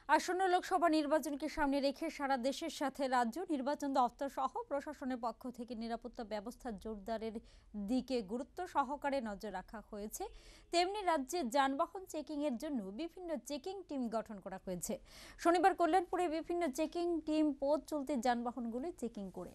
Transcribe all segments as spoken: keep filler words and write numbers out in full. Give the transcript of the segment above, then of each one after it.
আসন্ন লোকসভা নির্বাচনকে সামনে রেখে সারা দেশের সাথে রাজ্য নির্বাচন দপ্তর সহ প্রশাসনের পক্ষ থেকে নিরাপত্তা ব্যবস্থা জোরদারের দিকে গুরুত্ব সহকারে নজর রাখা হয়েছে। তেমনি রাজ্যে যানবাহন চেকিং এর জন্য বিভিন্ন চেকিং টিম গঠন করা হয়েছে। শনিবার কল্যাণপুরে বিভিন্ন চেকিং টিম পথ চলতি যানবাহনগুলি চেকিং করে।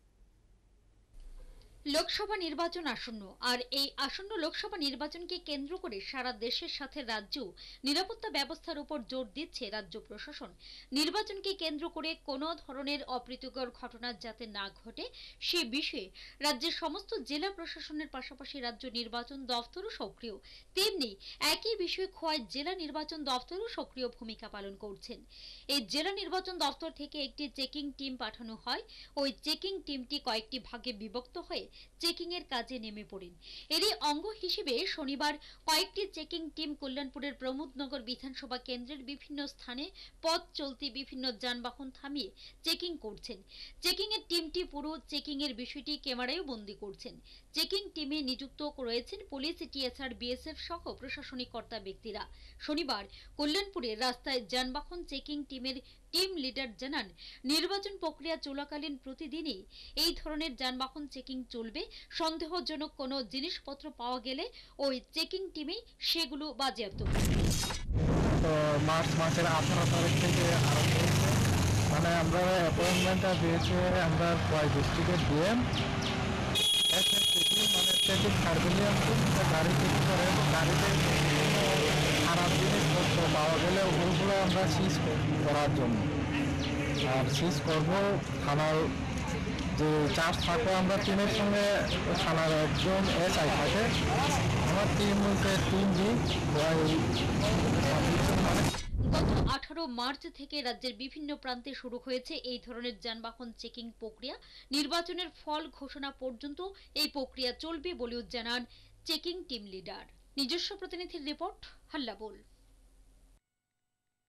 লোকসভা নির্বাচন আসন্ন, আর এই আসন্ন লোকসভা নির্বাচনকে কেন্দ্র করে সারা দেশের সাথে রাজ্য নিরাপত্তা ব্যবস্থার উপর জোর দিচ্ছে রাজ্য প্রশাসন। নির্বাচনকে কেন্দ্র করে কোনো ধরনের অপ্রীতিকর ঘটনা যাতে না ঘটে সে বিষয়ে রাজ্যের সমস্ত জেলা প্রশাসনের পাশাপাশি রাজ্য নির্বাচন দফতরও সক্রিয়। তেমনি একই বিষয়ে খোয়াই জেলা নির্বাচন দফতরও সক্রিয় ভূমিকা পালন করছেন। এই জেলা নির্বাচন দফতর থেকে একটি চেকিং টিম পাঠানো হয়। ওই চেকিং টিমটি কয়েকটি ভাগে বিভক্ত হয়ে চেকিং এর কাজে নেমে পড়েন। এরই অঙ্গ হিসেবে শনিবার কয়েকটি চেকিং টিম কল্যাণপুরের প্রমোদনগর বিধানসভা কেন্দ্রের বিভিন্ন স্থানে পথ চলতি বিভিন্ন যানবাহন থামিয়ে চেকিং করছেন। চেকিং এর টিমটি পুরো চেকিং এর বিষয়টি ক্যামেরায় বন্দী করছেন। চেকিং টিমে নিযুক্ত রয়েছেন পুলিশ, টিএসআর, বিএসএফ সহ প্রশাসনিক কর্তা ব্যক্তিরা। শনিবার কল্যাণপুরে রাস্তায় যানবাহন চেকিং টিমের টিম লিডার জানান, নির্বাচন প্রক্রিয়া চলাকালীন প্রতিদিনই এই ধরনের যানবাহন চেকিং চলবে। সন্দেহজনক কোনো জিনিসপত্র পাওয়া গেলে ওই চেকিং টিমে সেগুলো বাজেয়াপ্ত করবে। তো মার্চ মাসের আঠারো তারিখ থেকে আরম্ভ হয়েছে, মানে আমরা অ্যাপয়েন্টমেন্টটা দিয়েছে আমরা খোয়াই ডিস্ট্রিক্টের ডিএম মানে চেকিং সার্ভিলিয়েন্স গাড়ি চেকিং করে গাড়িতে খারাপ জিনিসপত্র পাওয়া গেলে ওগুলো আমরা সিজ করার জন্য আর সিজ করবো। থানার যে চার্জ থাকে আমরা টিমের সঙ্গে থানার একজন এসআই থাকে, আমার টিম হচ্ছে টিম বি। গত আঠারো মার্চ থেকে রাজ্যের বিভিন্ন প্রান্তে শুরু হয়েছে এই ধরনের যানবাহন চেকিং প্রক্রিয়া। নির্বাচনের ফল ঘোষণা পর্যন্ত এই প্রক্রিয়া চলবে বলেও জানান চেকিং টিম লিডার। নিজস্ব প্রতিনিধির রিপোর্ট, হাল্লা বল।